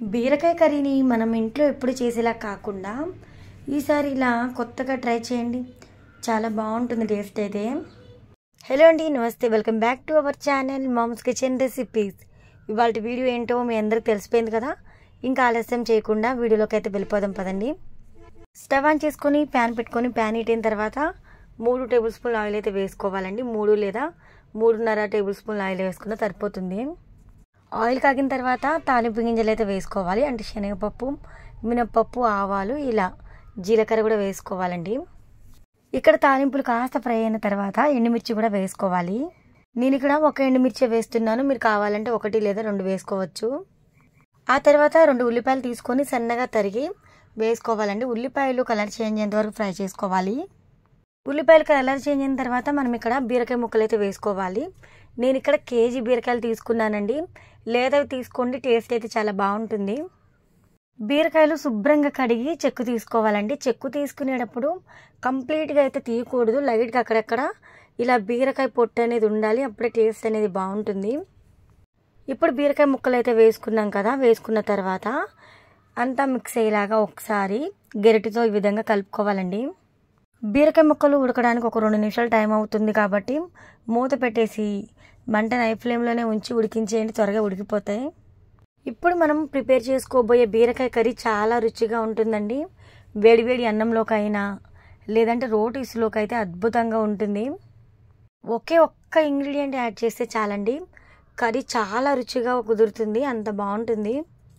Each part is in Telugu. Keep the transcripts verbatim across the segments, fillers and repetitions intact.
బీరకాయ కర్రీని మనం ఇంట్లో ఎప్పుడు చేసేలా కాకుండా ఈసారి ఇలా కొత్తగా ట్రై చేయండి. చాలా బాగుంటుంది టేస్ట్ అయితే. హలో అండి, నమస్తే, welcome back to our channel Mom's Kitchen Recipes. ఇవాళ వీడియో ఏంటో మీ అందరికి తెలిసిపోయింది కదా. ఇంకా ఆలస్యం చేయకుండా వీడియోలోకి అయితే వెళ్ళిపోదాం పదండి. స్టవ్ ఆన్ చేసుకొని ప్యాన్ పెట్టుకొని ప్యాన్ హీట్ అయిన తర్వాత మూడు టేబుల్ స్పూన్ ఆయిల్ అయితే వేసుకోవాలండి. మూడు లేదా మూడున్నర టేబుల్ స్పూన్ ఆయిల్ వేసుకున్న సరిపోతుంది. ఆయిల్ కాగిన తర్వాత తాలింపు గింజలు అయితే వేసుకోవాలి. అంటే శనగపప్పు, మినప్పప్పు, ఆవాలు, ఇలా జీలకర్ర కూడా వేసుకోవాలండి. ఇక్కడ తాలింపులు కాస్త ఫ్రై అయిన తర్వాత ఎండుమిర్చి కూడా వేసుకోవాలి. నేను ఇక్కడ ఒక ఎండుమిర్చి వేస్తున్నాను, మీరు కావాలంటే ఒకటి లేదా రెండు వేసుకోవచ్చు. ఆ తర్వాత రెండు ఉల్లిపాయలు తీసుకొని సన్నగా తరిగి వేసుకోవాలండి. ఉల్లిపాయలు కలర్ చేంజ్ అయ్యేంత వరకు ఫ్రై చేసుకోవాలి. ఉల్లిపాయలు కలర్ చేంజ్ అయిన తర్వాత మనం ఇక్కడ బీరకాయ ముక్కలు అయితే వేసుకోవాలి. నేను ఇక్కడ కేజీ బీరకాయలు తీసుకున్నానండి, లేదవి తీసుకోండి, టేస్ట్ అయితే చాలా బాగుంటుంది. బీరకాయలు శుభ్రంగా కడిగి చెక్కు తీసుకోవాలండి. చెక్కు తీసుకునేటప్పుడు కంప్లీట్గా అయితే తీయకూడదు, లైట్గా అక్కడక్కడ ఇలా బీరకాయ పొట్టు అనేది ఉండాలి, అప్పుడే టేస్ట్ అనేది బాగుంటుంది. ఇప్పుడు బీరకాయ ముక్కలు అయితే వేసుకున్నాం కదా, వేసుకున్న తర్వాత అంతా మిక్స్ అయ్యేలాగా ఒకసారి గరిటెతో ఈ విధంగా కలుపుకోవాలండి. బీరకాయ ముక్కలు ఉడకడానికి ఒక రెండు నిమిషాలు టైం అవుతుంది కాబట్టి మూత పెట్టేసి మంట హై ఫ్లేమ్లోనే ఉంచి ఉడికించేయండి, త్వరగా ఉడికిపోతాయి. ఇప్పుడు మనం ప్రిపేర్ చేసుకోబోయే బీరకాయ కర్రీ చాలా రుచిగా ఉంటుందండి. వేడివేడి అన్నంలోకైనా లేదంటే రోటీస్లోకి అయితే అద్భుతంగా ఉంటుంది. ఒకే ఒక్క ఇంగ్రీడియంట్ యాడ్ చేస్తే చాలండి, కర్రీ చాలా రుచిగా కుదురుతుంది, అంత బాగుంటుంది.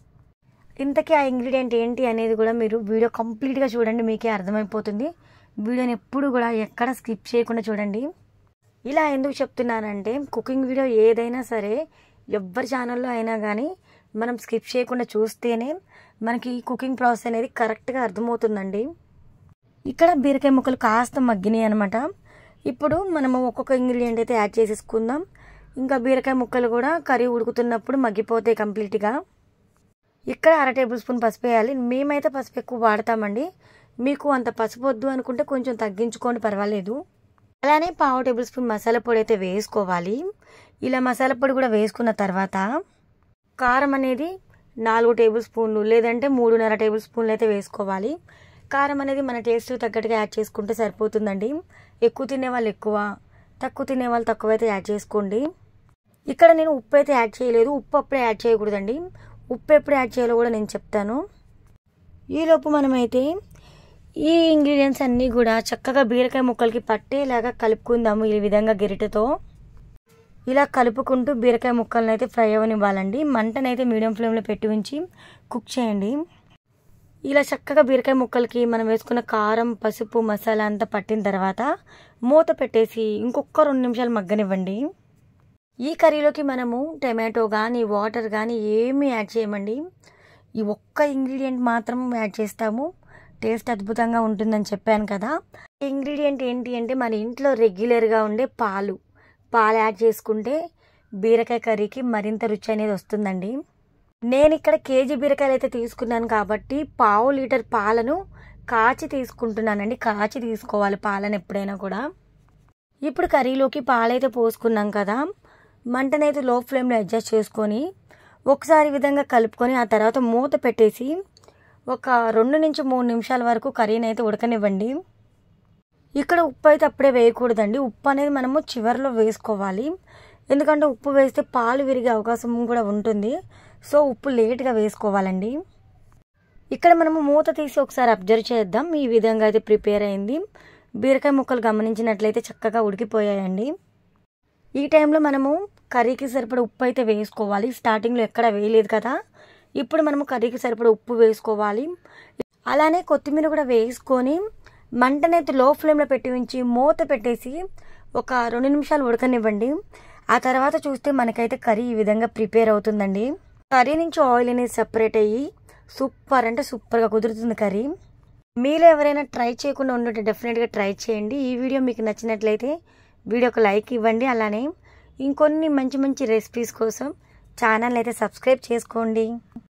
ఇంతకీ ఆ ఇంగ్రీడియంట్ ఏంటి అనేది కూడా మీరు వీడియో కంప్లీట్గా చూడండి, మీకే అర్థమైపోతుంది. వీడియోని ఎప్పుడు కూడా ఎక్కడ స్కిప్ చేయకుండా చూడండి. ఇలా ఎందుకు చెప్తున్నానంటే కుకింగ్ వీడియో ఏదైనా సరే ఎవరి ఛానల్లో అయినా కానీ మనం స్కిప్ చేయకుండా చూస్తేనే మనకి ఈ కుకింగ్ ప్రాసెస్ అనేది కరెక్ట్గా అర్థమవుతుందండి. ఇక్కడ బీరకాయ ముక్కలు కాస్త మగ్గినాయి అనమాట. ఇప్పుడు మనము ఒక్కొక్క ఇంగ్రీడియంట్ అయితే యాడ్ చేసేసుకుందాం. ఇంకా బీరకాయ ముక్కలు కూడా కర్రీ ఉడుకుతున్నప్పుడు మగ్గిపోతాయి కంప్లీట్గా. ఇక్కడ అర టేబుల్ స్పూన్ పసుపు వేయాలి. మేమైతే పసుపు ఎక్కువ వాడతామండి, మీకు అంత పసుపు వద్దు అనుకుంటే కొంచెం తగ్గించుకోండి, పర్వాలేదు. అలానే పావు టేబుల్ స్పూన్ మసాలా పొడి అయితే వేసుకోవాలి. ఇలా మసాలా పొడి కూడా వేసుకున్న తర్వాత కారం అనేది నాలుగు టేబుల్ స్పూన్లు లేదంటే మూడున్నర టేబుల్ స్పూన్లు అయితే వేసుకోవాలి. కారం అనేది మన టేస్ట్ తగ్గట్టుగా యాడ్ చేసుకుంటే సరిపోతుందండి. ఎక్కువ తినేవాళ్ళు ఎక్కువ, తక్కువ తినేవాళ్ళు తక్కువ అయితే యాడ్ చేసుకోండి. ఇక్కడ నేను ఉప్పు అయితే యాడ్ చేయలేదు, ఉప్పు అప్పుడే యాడ్ చేయకూడదండి. ఉప్పు ఎప్పుడు యాడ్ చేయాలో కూడా నేను చెప్తాను. ఈలోపు మనమైతే ఈ ఇంగ్రీడియంట్స్ అన్నీ కూడా చక్కగా బీరకాయ ముక్కలకి పట్టేలాగా కలుపుకుందాము. ఈ విధంగా గరిటెతో ఇలా కలుపుకుంటూ బీరకాయ ముక్కలను అయితే ఫ్రై అవ్వనివ్వాలండి. మంటనైతే మీడియం ఫ్లేమ్లో పెట్టి ఉంచి కుక్ చేయండి. ఇలా చక్కగా బీరకాయ ముక్కలకి మనం వేసుకున్న కారం, పసుపు, మసాలా అంతా పట్టిన తర్వాత మూత పెట్టేసి ఇంకొక రెండు నిమిషాలు మగ్గనివ్వండి. ఈ కర్రీలోకి మనము టమాటో కానీ వాటర్ కానీ ఏమీ యాడ్ చేయమండి. ఈ ఒక్క ఇంగ్రీడియంట్ మాత్రం యాడ్ చేస్తాము, టేస్ట్ అద్భుతంగా ఉంటుందని చెప్పాను కదా. ఇంగ్రీడియంట్ ఏంటి అంటే మన ఇంట్లో రెగ్యులర్గా ఉండే పాలు పాలు యాడ్ చేసుకుంటే బీరకాయ కర్రీకి మరింత రుచి అనేది వస్తుందండి. నేను ఇక్కడ కేజీ బీరకాయలు అయితే తీసుకున్నాను కాబట్టి పావు లీటర్ పాలను కాచి తీసుకుంటున్నానండి. కాచి తీసుకోవాలి పాలను ఎప్పుడైనా కూడా. ఇప్పుడు కర్రీలోకి పాలైతే పోసుకున్నాం కదా, మంటనైతే లో ఫ్లేమ్లో అడ్జస్ట్ చేసుకొని ఒకసారి ఈ విధంగా కలుపుకొని ఆ తర్వాత మూత పెట్టేసి ఒక రెండు నుంచి మూడు నిమిషాల వరకు కర్రీని అయితే ఉడకనివ్వండి. ఇక్కడ ఉప్పు అయితే అప్పుడే వేయకూడదండి, ఉప్పు అనేది మనము చివరిలో వేసుకోవాలి. ఎందుకంటే ఉప్పు వేస్తే పాలు విరిగే అవకాశం కూడా ఉంటుంది, సో ఉప్పు లేట్గా వేసుకోవాలండి. ఇక్కడ మనము మూత తీసి ఒకసారి అబ్జర్వ్ చేద్దాం. ఈ విధంగా అయితే ప్రిపేర్ అయింది. బీరకాయ ముక్కలు గమనించినట్లయితే చక్కగా ఉడికిపోయాయండి. ఈ టైంలో మనము కర్రీకి సరిపడా ఉప్పు అయితే వేసుకోవాలి. స్టార్టింగ్లో ఎక్కడ వేయలేదు కదా, ఇప్పుడు మనము కర్రీకి సరిపడా ఉప్పు వేసుకోవాలి. అలానే కొత్తిమీర కూడా వేసుకొని మంటనైతే లో ఫ్లేమ్లో పెట్టి ఉంచి మూత పెట్టేసి ఒక రెండు నిమిషాలు ఉడకనివ్వండి. ఆ తర్వాత చూస్తే మనకైతే కర్రీ ఈ విధంగా ప్రిపేర్ అవుతుందండి. కర్రీ నుంచి ఆయిల్ అనేది సెపరేట్ అయ్యి సూపర్ అంటే సూపర్గా కుదురుతుంది కర్రీ. మీలో ఎవరైనా ట్రై చేయకుండా ఉంటే డెఫినెట్గా ట్రై చేయండి. ఈ వీడియో మీకు నచ్చినట్లయితే వీడియోకి లైక్ ఇవ్వండి. అలానే ఇంకొన్ని మంచి మంచి రెసిపీస్ కోసం ఛానల్ అయితే సబ్స్క్రైబ్ చేసుకోండి.